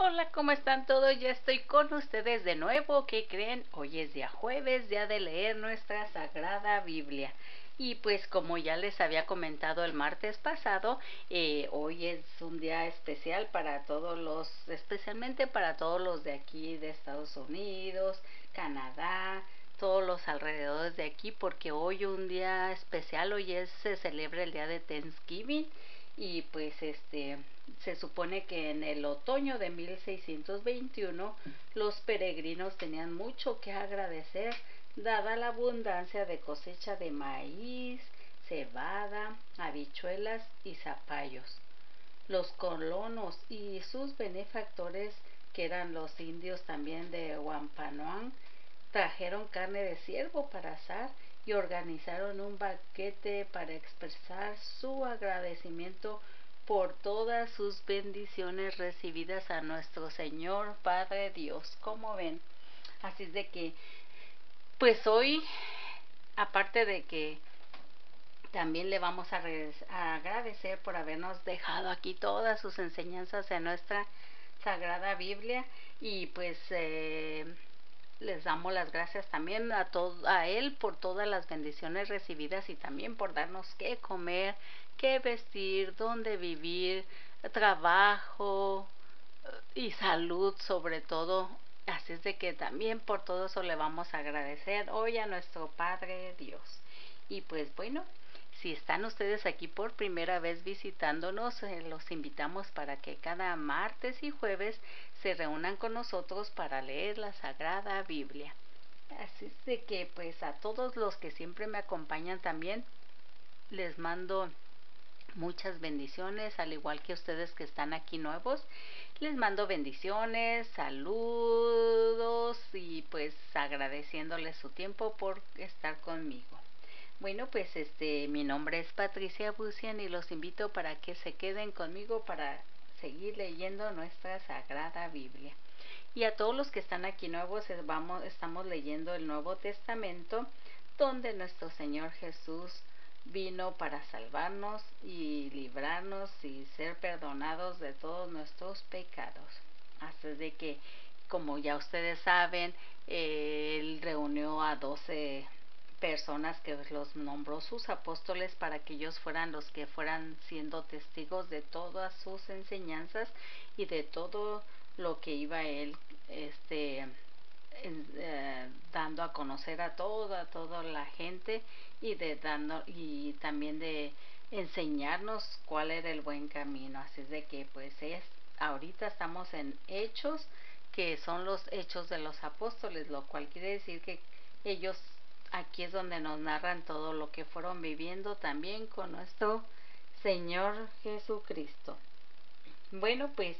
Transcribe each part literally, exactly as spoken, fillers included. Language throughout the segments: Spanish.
Hola, ¿cómo están todos? Ya estoy con ustedes de nuevo. ¿Qué creen? Hoy es día jueves, día de leer nuestra Sagrada Biblia. Y pues como ya les había comentado el martes pasado, eh, hoy es un día especial para todos los, especialmente para todos los de aquí de Estados Unidos, Canadá, todos los alrededores de aquí, porque hoy un día especial, hoy es, se celebra el día de Thanksgiving. Y pues este se supone que en el otoño de mil seiscientos veintiuno los peregrinos tenían mucho que agradecer dada la abundancia de cosecha de maíz, cebada, habichuelas y zapallos. Los colonos y sus benefactores, que eran los indios también de Wampanoag, trajeron carne de ciervo para asar y organizaron un banquete para expresar su agradecimiento por todas sus bendiciones recibidas a nuestro Señor Padre Dios. ¿Cómo ven? Así es de que, pues hoy, aparte de que también le vamos a, a agradecer por habernos dejado aquí todas sus enseñanzas en nuestra Sagrada Biblia, y pues eh, les damos las gracias también a, todo, a Él por todas las bendiciones recibidas y también por darnos qué comer, qué vestir, dónde vivir, trabajo y salud sobre todo. Así es de que también por todo eso le vamos a agradecer hoy a nuestro Padre Dios. Y pues bueno, si están ustedes aquí por primera vez visitándonos, eh, los invitamos para que cada martes y jueves se reúnan con nosotros para leer la Sagrada Biblia. Así es de que pues a todos los que siempre me acompañan también les mando muchas bendiciones, al igual que ustedes que están aquí nuevos. Les mando bendiciones, saludos y pues agradeciéndoles su tiempo por estar conmigo. Bueno, pues este, mi nombre es Patricia Bucian y los invito para que se queden conmigo para seguir leyendo nuestra Sagrada Biblia. Y a todos los que están aquí nuevos, vamos, estamos leyendo el Nuevo Testamento, donde nuestro Señor Jesús vino para salvarnos y librarnos y ser perdonados de todos nuestros pecados. Así de que, como ya ustedes saben, eh, Él reunió a doce personas que los nombró sus apóstoles para que ellos fueran los que fueran siendo testigos de todas sus enseñanzas y de todo lo que iba Él este en, eh, dando a conocer a toda toda la gente, y de dando y también de enseñarnos cuál era el buen camino. Así es de que pues es ahorita estamos en Hechos, que son los Hechos de los Apóstoles, lo cual quiere decir que ellos aquí es donde nos narran todo lo que fueron viviendo también con nuestro Señor Jesucristo. Bueno, pues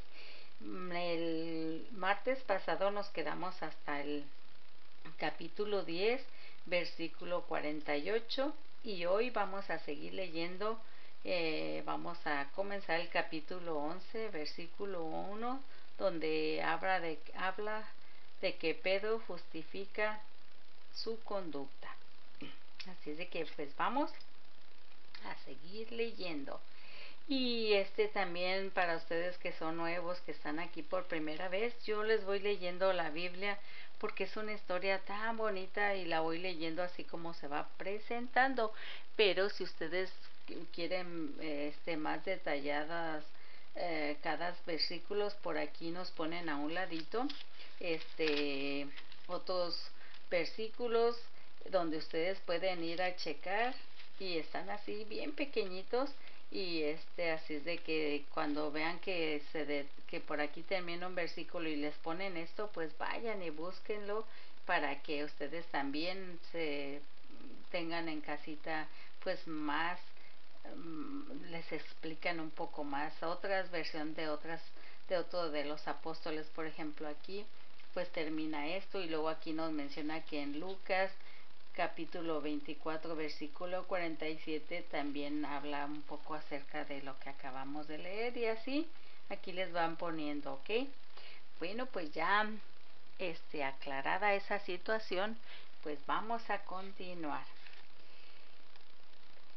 el martes pasado nos quedamos hasta el capítulo diez, versículo cuarenta y ocho, y hoy vamos a seguir leyendo. Eh, vamos a comenzar el capítulo once, versículo uno, donde habla de, habla de que Pedro justifica su conducta. Así es de que pues vamos a seguir leyendo. Y este también para ustedes que son nuevos, que están aquí por primera vez, yo les voy leyendo la Biblia porque es una historia tan bonita y la voy leyendo así como se va presentando. Pero si ustedes quieren este más detalladas eh, cada versículos, por aquí nos ponen a un ladito este otros versículos donde ustedes pueden ir a checar, y están así bien pequeñitos. Y este así es de que cuando vean que se de, que por aquí termina un versículo y les ponen esto, pues vayan y búsquenlo para que ustedes también se tengan en casita pues más, um, les explican un poco más otras versiones de otras de otro de los apóstoles. Por ejemplo, aquí pues termina esto, y luego aquí nos menciona que en Lucas capítulo veinticuatro, versículo cuarenta y siete, también habla un poco acerca de lo que acabamos de leer, y así aquí les van poniendo, ¿ok? Bueno, pues ya este, aclarada esa situación, pues vamos a continuar.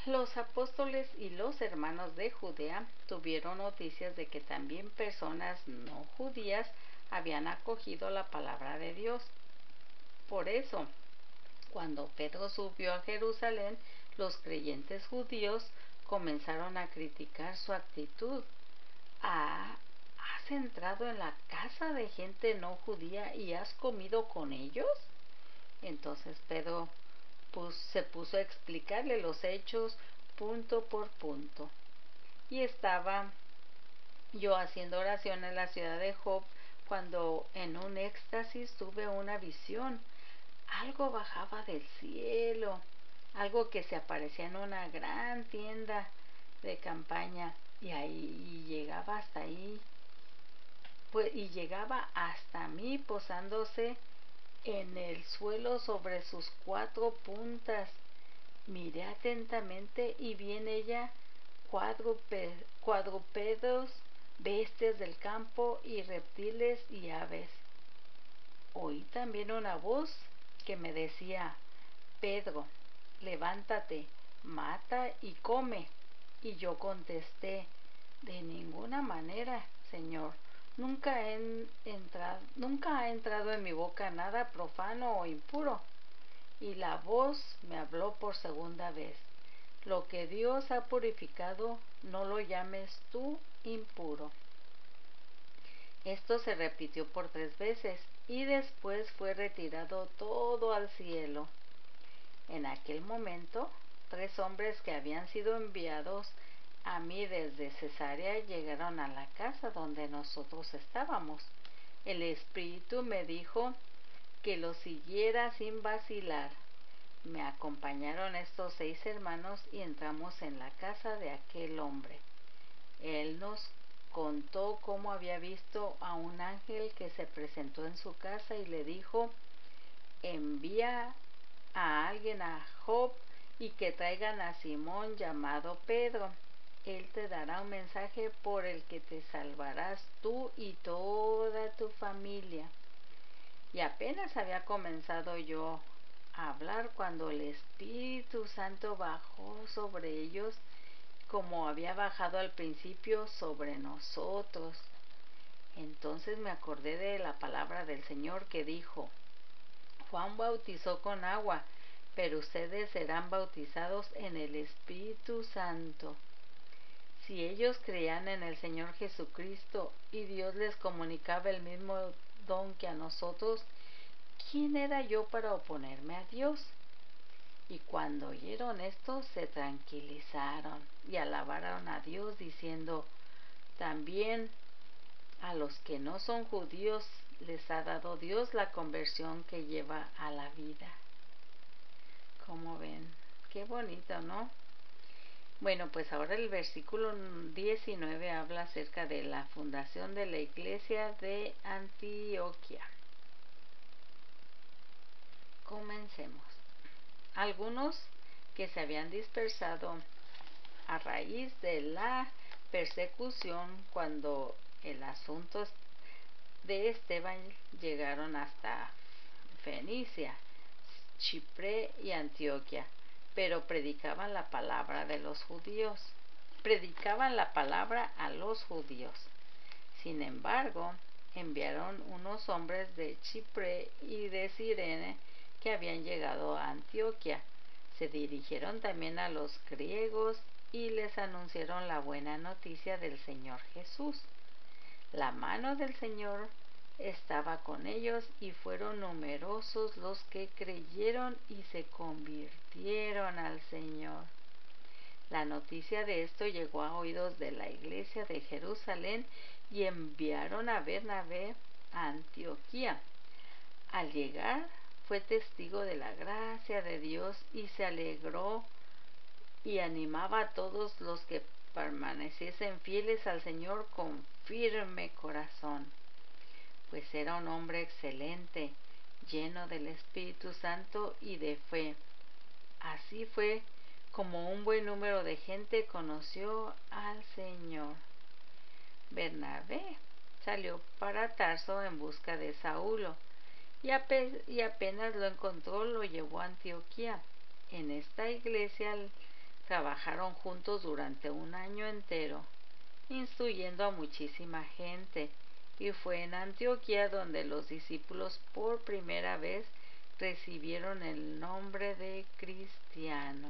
Los apóstoles y los hermanos de Judea tuvieron noticias de que también personas no judías habían acogido la palabra de Dios. Por eso, cuando Pedro subió a Jerusalén, los creyentes judíos comenzaron a criticar su actitud. Ah, ¿has entrado en la casa de gente no judía y has comido con ellos? Entonces Pedro pues, se puso a explicarle los hechos punto por punto. Y estaba yo haciendo oración en la ciudad de Job cuando en un éxtasis tuve una visión. Algo bajaba del cielo, algo que se aparecía en una gran tienda de campaña y ahí y llegaba hasta ahí, pues, y llegaba hasta mí posándose en el suelo sobre sus cuatro puntas. Miré atentamente y vi en ella cuadrupe, cuadrúpedos, bestias del campo y reptiles y aves. Oí también una voz que me decía: Pedro, levántate, mata y come. Y yo contesté: de ninguna manera, Señor. Nunca, he entrado, nunca ha entrado en mi boca nada profano o impuro. Y la voz me habló por segunda vez: lo que Dios ha purificado, no lo llames tú impuro. Esto se repitió por tres veces y después fue retirado todo al cielo. En aquel momento, tres hombres que habían sido enviados a mí desde Cesarea llegaron a la casa donde nosotros estábamos. El Espíritu me dijo que los siguiera sin vacilar. Me acompañaron estos seis hermanos y entramos en la casa de aquel hombre. Él nos contó cómo había visto a un ángel que se presentó en su casa y le dijo: envía a alguien a Job y que traigan a Simón llamado Pedro. Él te dará un mensaje por el que te salvarás tú y toda tu familia. Y apenas había comenzado yo a hablar cuando el Espíritu Santo bajó sobre ellos como había bajado al principio sobre nosotros. Entonces me acordé de la palabra del Señor que dijo: Juan bautizó con agua, pero ustedes serán bautizados en el Espíritu Santo. Si ellos creían en el Señor Jesucristo y Dios les comunicaba el mismo don que a nosotros, ¿quién era yo para oponerme a Dios? Y cuando oyeron esto, se tranquilizaron y alabaron a Dios diciendo: también a los que no son judíos les ha dado Dios la conversión que lleva a la vida. ¿Cómo ven? Qué bonito, ¿no? Bueno, pues ahora el versículo diecinueve habla acerca de la fundación de la iglesia de Antioquía. Comencemos. Algunos que se habían dispersado a raíz de la persecución cuando el asunto de Esteban llegaron hasta Fenicia, Chipre y Antioquía, pero predicaban la palabra de los judíos, predicaban la palabra a los judíos. Sin embargo, enviaron unos hombres de Chipre y de Cirene que habían llegado a Antioquía. Se dirigieron también a los griegos y les anunciaron la buena noticia del Señor Jesús. La mano del Señor estaba con ellos y fueron numerosos los que creyeron y se convirtieron al Señor. La noticia de esto llegó a oídos de la iglesia de Jerusalén y enviaron a Bernabé a Antioquía. Al llegar, fue testigo de la gracia de Dios y se alegró y animaba a todos los que permaneciesen fieles al Señor con firme corazón, pues era un hombre excelente, lleno del Espíritu Santo y de fe. Así fue como un buen número de gente conoció al Señor. Bernabé salió para Tarso en busca de Saulo, y, ape y apenas lo encontró lo llevó a Antioquía. En esta iglesia Trabajaron juntos durante un año entero, instruyendo a muchísima gente, y fue en Antioquía donde los discípulos por primera vez recibieron el nombre de cristianos.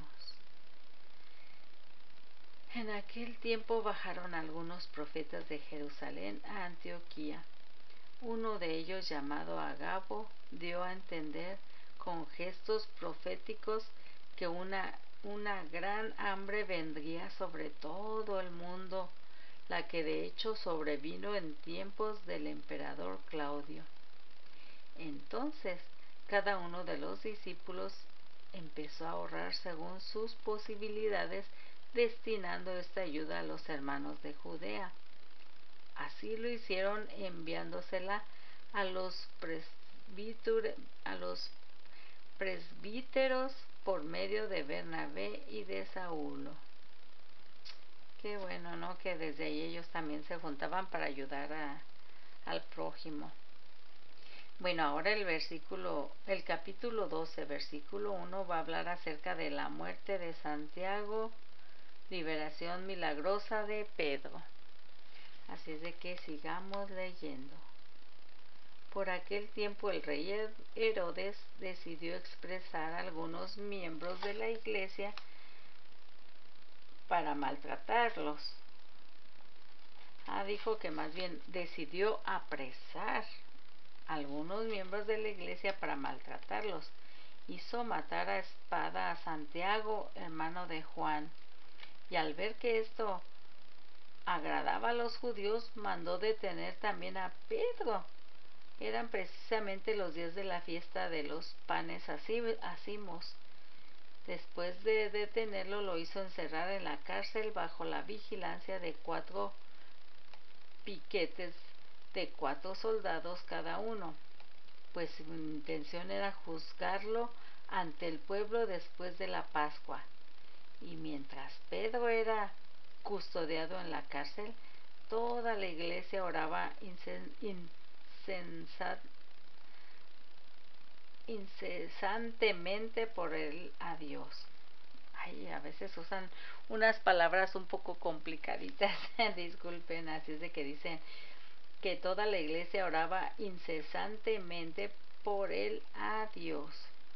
En aquel tiempo bajaron algunos profetas de Jerusalén a Antioquía. Uno de ellos, llamado Agabo, dio a entender con gestos proféticos que una, una gran hambre vendría sobre todo el mundo, la que de hecho sobrevino en tiempos del emperador Claudio. Entonces, cada uno de los discípulos empezó a ahorrar según sus posibilidades, destinando esta ayuda a los hermanos de Judea. Así lo hicieron enviándosela a los presbíteros, a los presbíteros por medio de Bernabé y de Saulo. Qué bueno, ¿no? Que desde ahí ellos también se juntaban para ayudar a, al prójimo. Bueno, ahora el versículo, el capítulo doce, versículo uno, va a hablar acerca de la muerte de Santiago, liberación milagrosa de Pedro. Así es de que sigamos leyendo. Por aquel tiempo el rey Herodes decidió expresar a algunos miembros de la iglesia para maltratarlos. Ah, dijo que más bien decidió apresar a algunos miembros de la iglesia para maltratarlos. Hizo matar a espada a Santiago, hermano de Juan, y al ver que esto agradaba a los judíos, mandó detener también a Pedro. Eran precisamente los días de la fiesta de los panes ácimos. Después de detenerlo, lo hizo encerrar en la cárcel bajo la vigilancia de cuatro piquetes de cuatro soldados cada uno, pues su intención era juzgarlo ante el pueblo después de la Pascua. Y mientras Pedro era custodiado en la cárcel, toda la iglesia oraba incesantemente por él a Dios. Ay, a veces usan unas palabras un poco complicaditas, disculpen, así es de que dicen que toda la iglesia oraba incesantemente por él a Dios.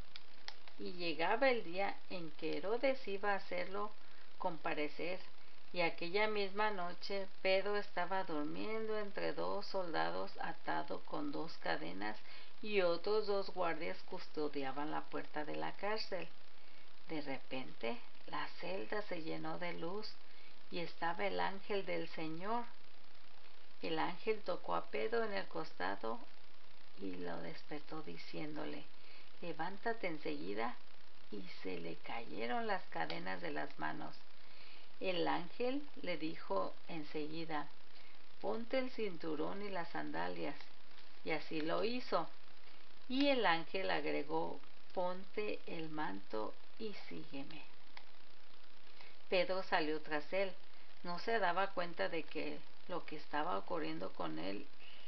Y llegaba el día en que Herodes iba a hacerlo comparecer, y aquella misma noche Pedro estaba durmiendo entre dos soldados atado con dos cadenas, y otros dos guardias custodiaban la puerta de la cárcel. De repente la celda se llenó de luz, y estaba el ángel del Señor. El ángel tocó a Pedro en el costado y lo despertó diciéndole: levántate enseguida, y se le cayeron las cadenas de las manos. El ángel le dijo enseguida: ponte el cinturón y las sandalias, y así lo hizo. Y el ángel agregó: ponte el manto y sígueme. Pedro salió tras él. No se daba cuenta de que lo que estaba ocurriendo con el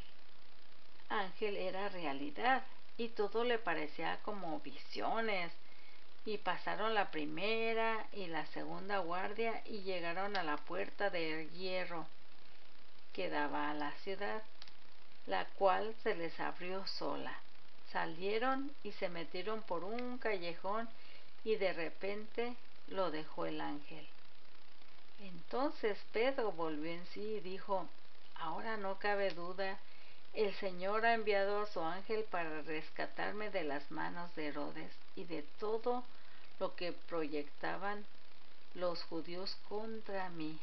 ángel era realidad, y todo le parecía como visiones. Y pasaron la primera y la segunda guardia y llegaron a la puerta de hierro que daba a la ciudad, la cual se les abrió sola. Salieron y se metieron por un callejón, y de repente lo dejó el ángel. Entonces Pedro volvió en sí y dijo: ahora no cabe duda, el Señor ha enviado a su ángel para rescatarme de las manos de Herodes y de todo lo que proyectaban los judíos contra mí.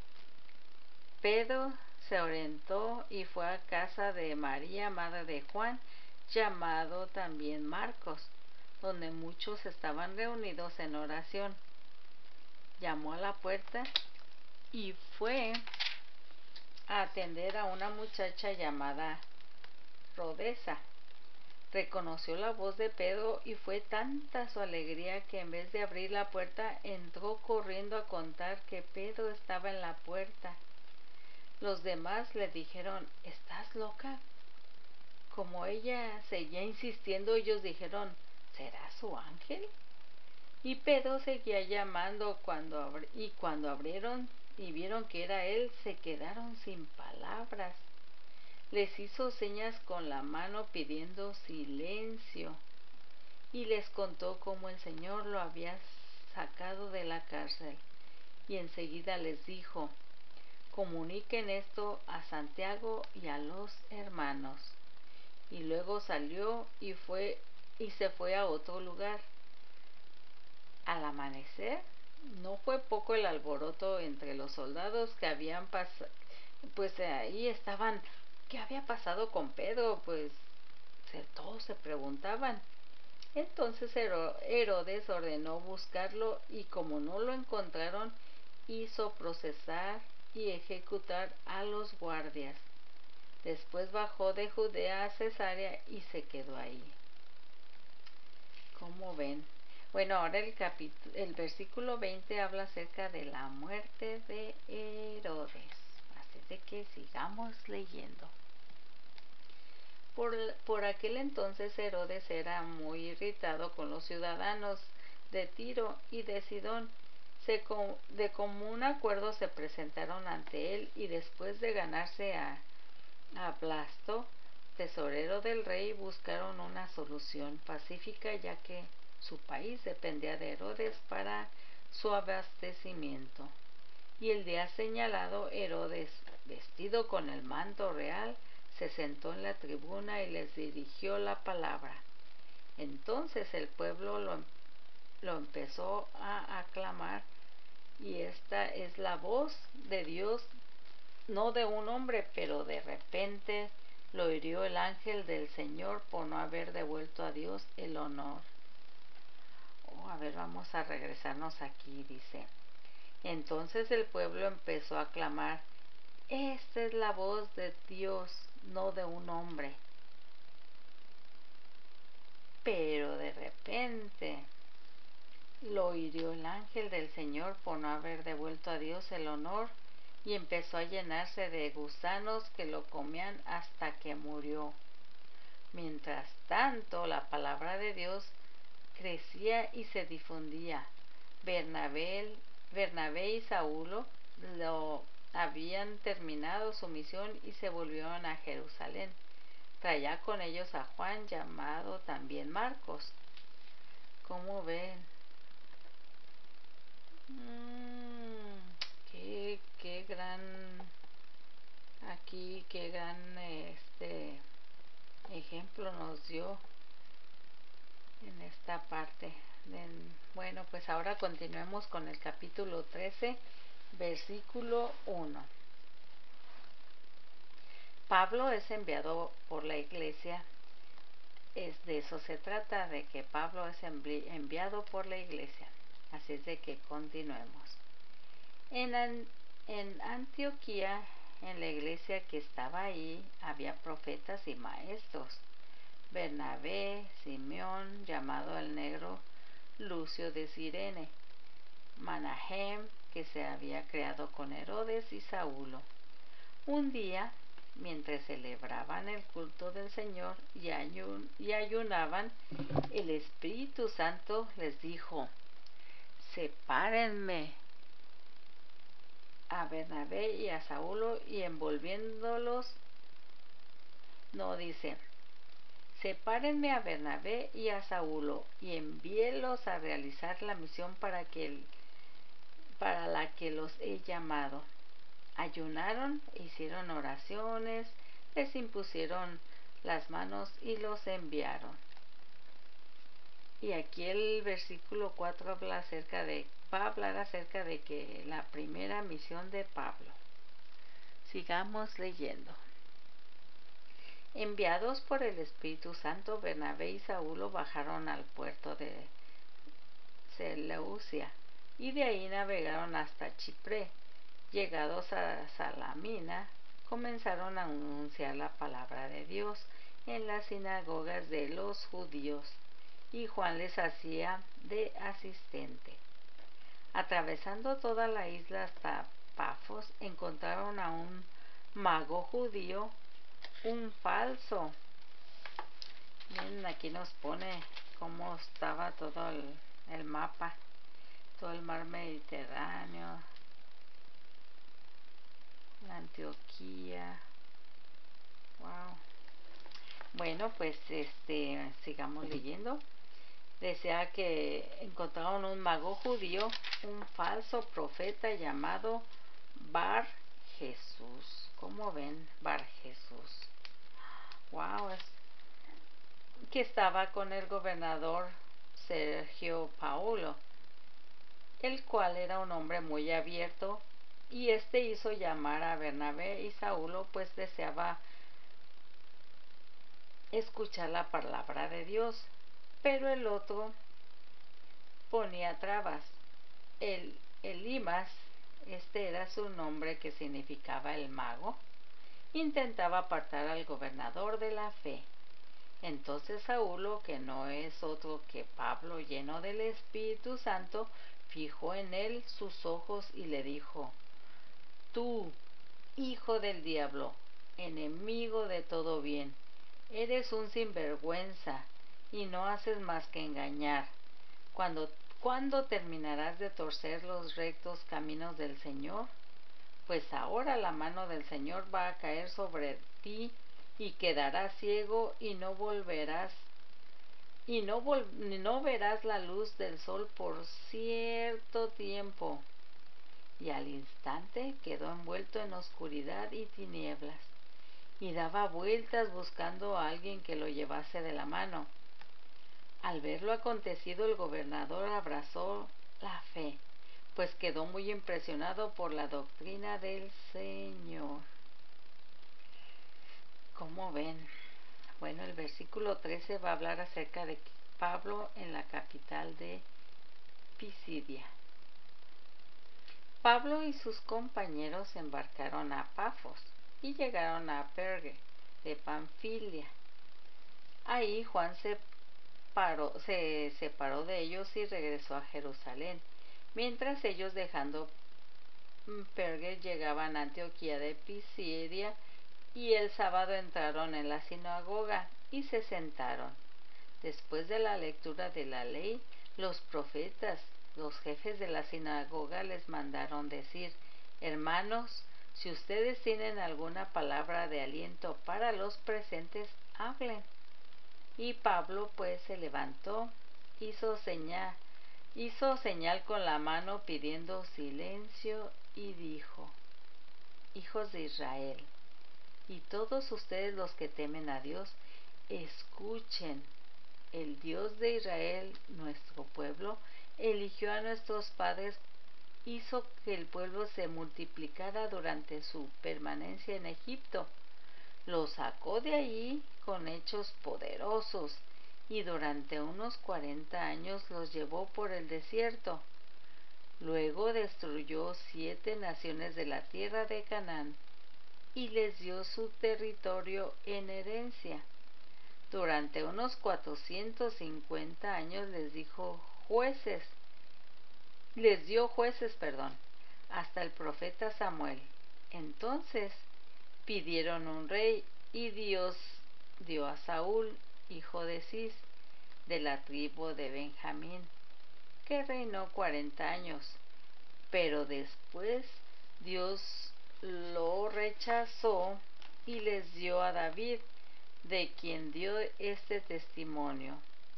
Pedro se orientó y fue a casa de María, madre de Juan, llamado también Marcos, donde muchos estaban reunidos en oración. Llamó a la puerta y fue a atender a una muchacha llamada Rodesa. Reconoció la voz de Pedro, y fue tanta su alegría que en vez de abrir la puerta entró corriendo a contar que Pedro estaba en la puerta. Los demás le dijeron: ¿estás loca? Como ella seguía insistiendo, ellos dijeron: ¿será su ángel? Y Pedro seguía llamando cuando y cuando abrieron y vieron que era él, se quedaron sin palabras. Les hizo señas con la mano pidiendo silencio y les contó cómo el Señor lo había sacado de la cárcel. Y enseguida les dijo: comuniquen esto a Santiago y a los hermanos. Y luego salió y fue y se fue a otro lugar. Al amanecer, no fue poco el alboroto entre los soldados que habían pasado, pues ahí estaban, ¿qué había pasado con Pedro? Pues se, todos se preguntaban. Entonces Herodes ordenó buscarlo y como no lo encontraron, hizo procesar y ejecutar a los guardias. Después bajó de Judea a Cesarea y se quedó ahí. ¿Cómo ven? Bueno, ahora el, capítulo, el versículo veinte habla acerca de la muerte de Herodes. Así de que sigamos leyendo. Por, por aquel entonces Herodes era muy irritado con los ciudadanos de Tiro y de Sidón. Se, de común acuerdo se presentaron ante él y después de ganarse a, a Blasto, tesorero del rey, buscaron una solución pacífica, ya que su país dependía de Herodes para su abastecimiento. Y el día señalado, Herodes, vestido con el manto real, se sentó en la tribuna y les dirigió la palabra. Entonces el pueblo lo, lo empezó a aclamar, y esta es la voz de Dios, no de un hombre, pero de repente lo hirió el ángel del Señor por no haber devuelto a Dios el honor. Oh, a ver, vamos a regresarnos aquí, dice. Entonces el pueblo empezó a clamar: esta es la voz de Dios, no de un hombre. Pero de repente lo hirió el ángel del Señor por no haber devuelto a Dios el honor, y empezó a llenarse de gusanos que lo comían hasta que murió. Mientras tanto, la palabra de Dios crecía y se difundía. Bernabé, Bernabé y Saulo lo habían terminado su misión y se volvieron a Jerusalén. Traía con ellos a Juan, llamado también Marcos. ¿Cómo ven? Mm, qué, qué gran, aquí, qué gran este ejemplo nos dio en esta parte. Bueno, pues ahora continuemos con el capítulo trece, versículo uno. Pablo es enviado por la iglesia. Es de eso se trata, de que Pablo es enviado por la iglesia. Así es de que continuemos. En, en Antioquía, en la iglesia que estaba ahí, había profetas y maestros. Bernabé, Simeón, llamado el Negro, Lucio de Cirene, Manahem, que se había creado con Herodes, y Saulo. Un día, mientras celebraban el culto del Señor y, ayun y ayunaban, el Espíritu Santo les dijo: sepárenme a Bernabé y a Saulo, y envolviéndolos, no dice, sepárenme a Bernabé y a Saulo, y envíelos a realizar la misión para, que el, para la que los he llamado. Ayunaron, hicieron oraciones, les impusieron las manos y los enviaron. Y aquí el versículo cuatro habla acerca de, va a hablar acerca de que la primera misión de Pablo. Sigamos leyendo. Enviados por el Espíritu Santo, Bernabé y Saulo bajaron al puerto de Seleucia y de ahí navegaron hasta Chipre. Llegados a Salamina, comenzaron a anunciar la palabra de Dios en las sinagogas de los judíos, y Juan les hacía de asistente. Atravesando toda la isla hasta Pafos, encontraron a un mago judío, un falso. Miren, aquí nos pone cómo estaba todo el el mapa, todo el mar Mediterráneo, la Antioquía. Wow. Bueno, pues este sigamos leyendo. Decía que encontraron un mago judío, un falso profeta llamado Bar Jesús. ¿Cómo ven? Bar Jesús. Wow, es que estaba con el gobernador Sergio Paulo, el cual era un hombre muy abierto, y este hizo llamar a Bernabé y Saulo, pues deseaba escuchar la palabra de Dios, pero el otro ponía trabas. El Elimas, este era su nombre que significaba el mago, intentaba apartar al gobernador de la fe. Entonces Saulo, que no es otro que Pablo lleno del Espíritu Santo, fijó en él sus ojos y le dijo: Tú, hijo del diablo, enemigo de todo bien, eres un sinvergüenza y no haces más que engañar. Cuando, ¿Cuándo terminarás de torcer los rectos caminos del Señor? Pues ahora la mano del Señor va a caer sobre ti y quedarás ciego y no volverás y no, vol no verás la luz del sol por cierto tiempo. Y al instante quedó envuelto en oscuridad y tinieblas, y daba vueltas buscando a alguien que lo llevase de la mano. Al ver lo acontecido, el gobernador abrazó la fe, pues quedó muy impresionado por la doctrina del Señor. ¿Cómo ven? Bueno, el versículo trece va a hablar acerca de Pablo en la capital de Pisidia. Pablo y sus compañeros embarcaron a Pafos y llegaron a Perge de Panfilia. Ahí Juan se, paró, se separó de ellos y regresó a Jerusalén, mientras ellos, dejando Perge, llegaban a Antioquía de Pisidia, y el sábado entraron en la sinagoga y se sentaron. Después de la lectura de la ley, los profetas, los jefes de la sinagoga, les mandaron decir: Hermanos, si ustedes tienen alguna palabra de aliento para los presentes, hablen. Y Pablo pues se levantó, hizo señal, hizo señal con la mano pidiendo silencio y dijo: Hijos de Israel, y todos ustedes los que temen a Dios, escuchen. El Dios de Israel, nuestro pueblo, eligió a nuestros padres, hizo que el pueblo se multiplicara durante su permanencia en Egipto. Los sacó de allí con hechos poderosos y durante unos cuarenta años los llevó por el desierto. Luego destruyó siete naciones de la tierra de Canaán y les dio su territorio en herencia. Durante unos cuatrocientos cincuenta años les dijo jueces, les dio jueces, perdón, hasta el profeta Samuel. Entonces pidieron un rey y Dios dio a Saúl, hijo de Cis, de la tribu de Benjamín, que reinó cuarenta años. Pero después Dios lo rechazó y les dio a David, de quien dio este testimonio: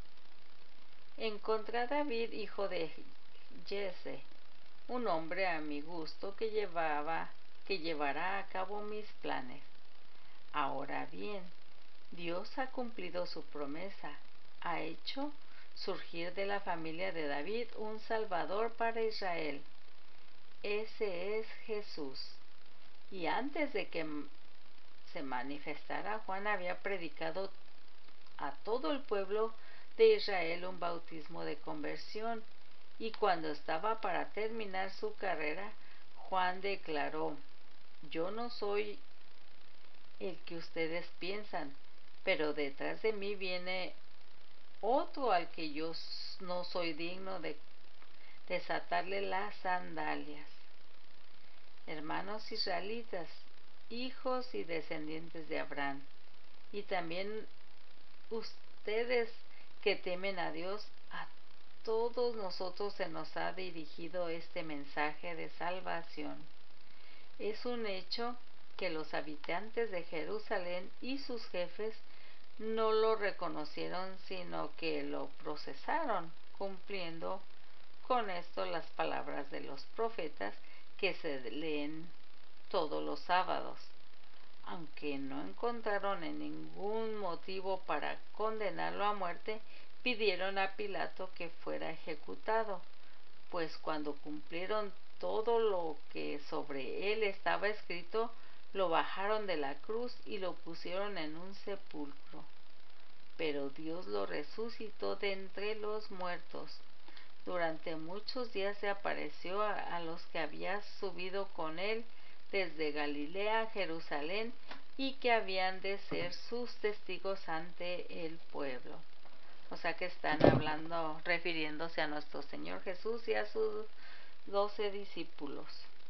Encontré a David, hijo de Jesse, un hombre a mi gusto que llevaba, que llevará a cabo mis planes. Ahora bien, Dios ha cumplido su promesa, ha hecho surgir de la familia de David un Salvador para Israel. Ese es Jesús. Y antes de que se manifestara, Juan había predicado a todo el pueblo de Israel un bautismo de conversión, y cuando estaba para terminar su carrera, Juan declaró: Yo no soy el que ustedes piensan, pero detrás de mí viene otro al que yo no soy digno de desatarle las sandalias. Hermanos israelitas, hijos y descendientes de Abraham, y también ustedes que temen a Dios, todos nosotros se nos ha dirigido este mensaje de salvación. Es un hecho que los habitantes de Jerusalén y sus jefes no lo reconocieron, sino que lo procesaron, cumpliendo con esto las palabras de los profetas que se leen todos los sábados. Aunque no encontraron en ningún motivo para condenarlo a muerte, pidieron a Pilato que fuera ejecutado, pues cuando cumplieron todo lo que sobre él estaba escrito, lo bajaron de la cruz y lo pusieron en un sepulcro. Pero Dios lo resucitó de entre los muertos. Durante muchos días se apareció a, a los que habían subido con él desde Galilea a Jerusalén y que habían de ser sus testigos ante el pueblo. O sea que están hablando, refiriéndose a nuestro Señor Jesús y a sus doce discípulos.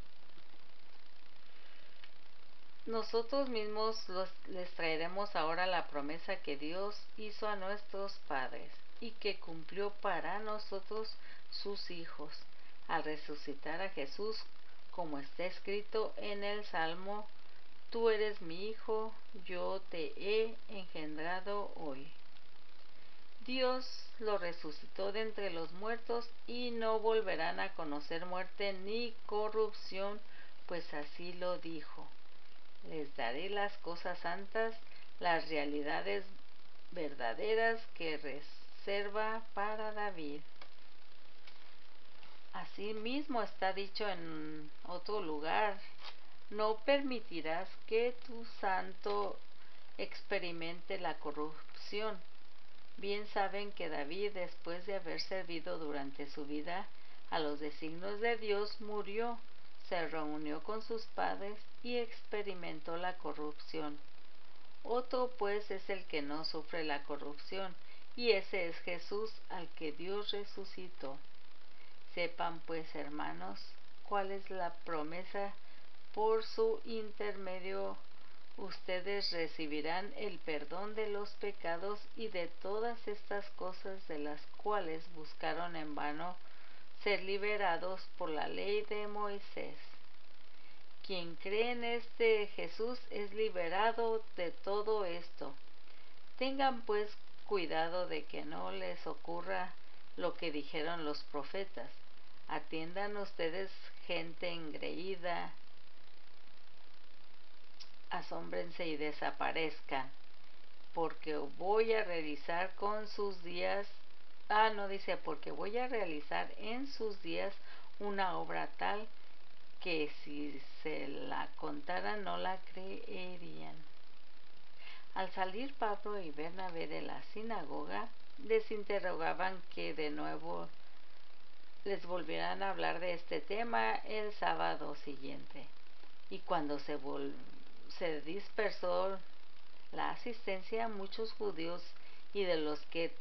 Nosotros mismos los, les traeremos ahora la promesa que Dios hizo a nuestros padres y que cumplió para nosotros sus hijos, al resucitar a Jesús, como está escrito en el Salmo: Tú eres mi hijo, yo te he engendrado hoy. Dios lo resucitó de entre los muertos y no volverán a conocer muerte ni corrupción, pues así lo dijo. Les daré las cosas santas, las realidades verdaderas que reserva para David. Asimismo está dicho en otro lugar: no permitirás que tu santo experimente la corrupción. Bien saben que David, después de haber servido durante su vida a los designios de Dios, murió, se reunió con sus padres y experimentó la corrupción. Otro pues es el que no sufre la corrupción, y ese es Jesús, al que Dios resucitó. Sepan pues, hermanos, cuál es la promesa: por su intermedio ustedes recibirán el perdón de los pecados y de todas estas cosas de las cuales buscaron en vano ser liberados por la ley de Moisés. Quien cree en este Jesús es liberado de todo esto. Tengan pues cuidado de que no les ocurra lo que dijeron los profetas: atiendan ustedes, gente engreída, asómbrense y desaparezcan, porque voy a realizar con sus días, ah, no dice, porque voy a realizar en sus días una obra tal que si se la contaran no la creerían. Al salir Pablo y Bernabé de la sinagoga, les interrogaban que de nuevo les volvieran a hablar de este tema el sábado siguiente. Y cuando se, vol se dispersó la asistencia, muchos judíos y de los que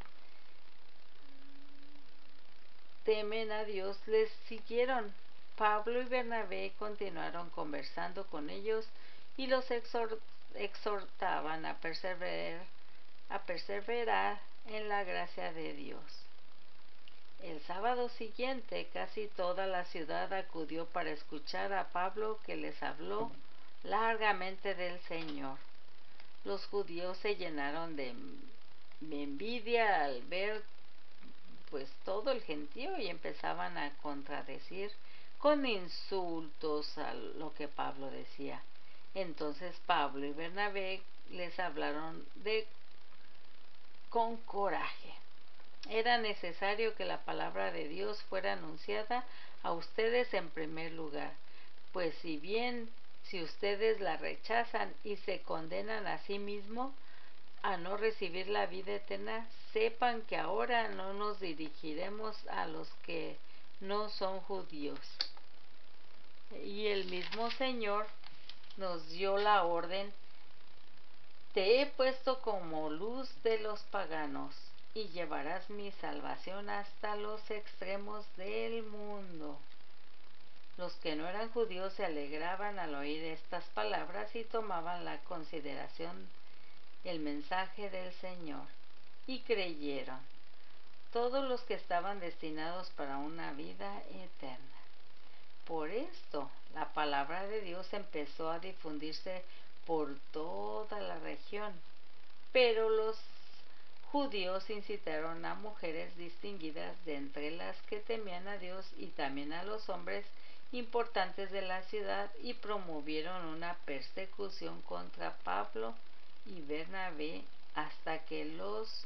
temen a Dios les siguieron. Pablo y Bernabé continuaron conversando con ellos y los exhortaban a perseverar, a perseverar en la gracia de Dios. El sábado siguiente casi toda la ciudad acudió para escuchar a Pablo, que les habló largamente del Señor. Los judíos se llenaron de envidia al ver pues todo el gentío y empezaban a contradecir con insultos a lo que Pablo decía. Entonces Pablo y Bernabé les hablaron de con coraje. Era necesario que la palabra de Dios fuera anunciada a ustedes en primer lugar, pues si bien si ustedes la rechazan y se condenan a sí mismos a no recibir la vida eterna, sepan que ahora no nos dirigiremos a los que no son judíos. Y el mismo Señor nos dio la orden: te he puesto como luz de los paganos, y llevarás mi salvación hasta los extremos del mundo. Los que no eran judíos se alegraban al oír estas palabras y tomaban la consideración el mensaje del Señor, y creyeron. todos los que estaban destinados para una vida eterna. Por esto, la palabra de Dios empezó a difundirse por toda la región, pero los judíos incitaron a mujeres distinguidas de entre las que temían a Dios y también a los hombres importantes de la ciudad y promovieron una persecución contra Pablo y Bernabé hasta que los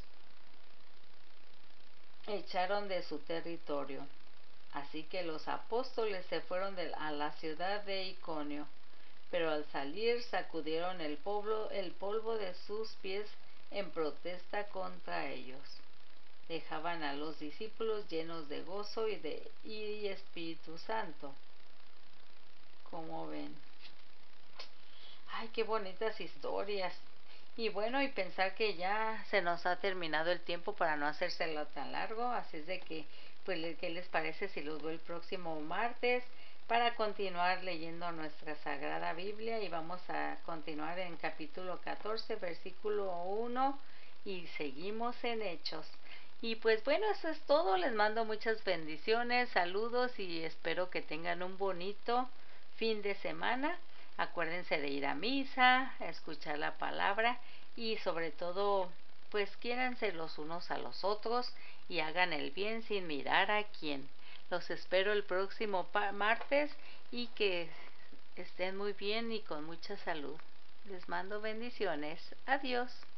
echaron de su territorio. Así que los apóstoles se fueron de, a la ciudad de Iconio, pero al salir sacudieron el polvo, el polvo de sus pies en protesta contra ellos. Dejaban a los discípulos llenos de gozo y de y Espíritu Santo. Como ven. Ay, qué bonitas historias. Y bueno, y pensar que ya se nos ha terminado el tiempo para no hacérselo tan largo, así es de que, pues, ¿qué les parece si los veo el próximo martes para continuar leyendo nuestra Sagrada Biblia? Y vamos a continuar en capítulo catorce, versículo uno, y seguimos en Hechos. Y pues bueno, eso es todo, les mando muchas bendiciones, saludos y espero que tengan un bonito fin de semana. Acuérdense de ir a misa, a escuchar la palabra y sobre todo, pues quiéranse los unos a los otros y hagan el bien sin mirar a quién. Los espero el próximo martes y que estén muy bien y con mucha salud. Les mando bendiciones. Adiós.